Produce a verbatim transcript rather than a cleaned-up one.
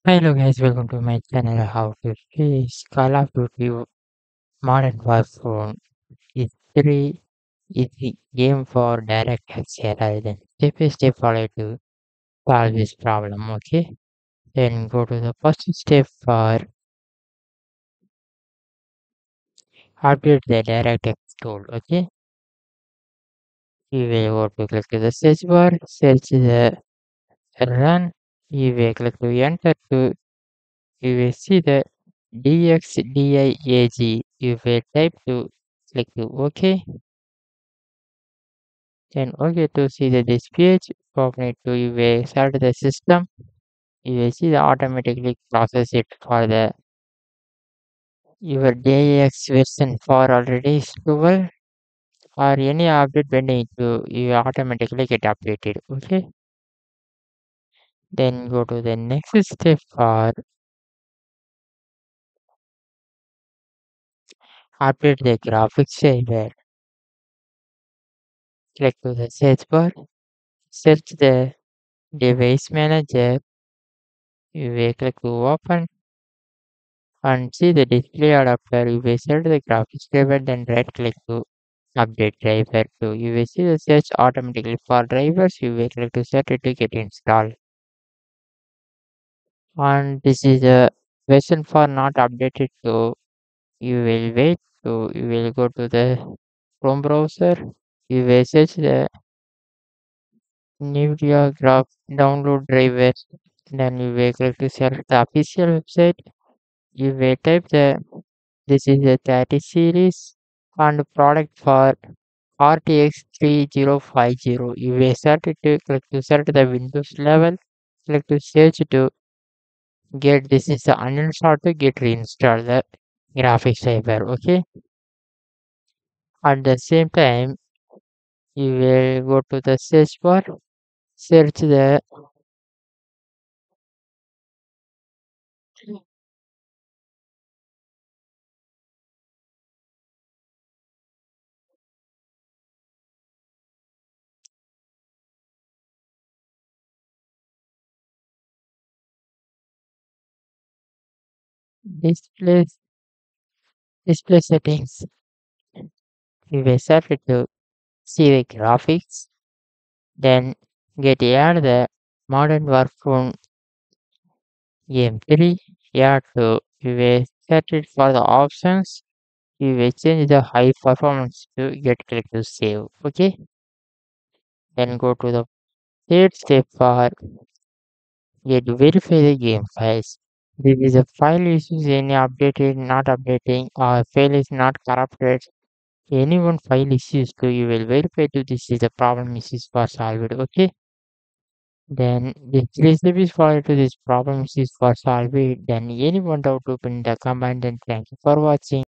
Hello guys, welcome to my channel. How to Face Call of Duty Modern Warfare is three is the game for DirectX rather than step by step follow to solve this problem. Okay, then go to the first step for update the DirectX tool. Okay, you will go to click to the search bar, search the run. You will click to enter to you will see the DXDIAG. You will type to click to OK. Then okay to see the this page, open to you will start the system. You will see the automatically process it for the your DIX version for already stable or any update pending to you automatically get updated. Okay. Then go to the next step for update the graphics driver. Click to the search bar, search the device manager. You will click to open and see the display adapter. You will set the graphics driver, then right click to update driver to you will see the search automatically for drivers. You will click to set it to get installed. And this is a version for not updated, so you will wait. So you will go to the Chrome browser. You will search the NVIDIA graph download driver. Then you will click to select the official website. You will type the this is a thirty series and product for R T X three zero five zero. You will set it to click to set the Windows level. Click to search to get this is the uninstall to get reinstall the graphics driver. Okay. At the same time, you will go to the search bar, search the display display settings. You will set it to see the graphics. Then get add the modern workflow game three. Yeah, to you will set it for the options. You will change the high performance to get click to save. Okay. Then go to the third step for get verify the game files. This is a file issues any updated, not updating, or file is not corrupted. Any one file issues to you will verify to this is the problem issues for solved. Okay. Then this recipe is followed to this problem issues for solved. Then anyone doubt open the command and thank you for watching.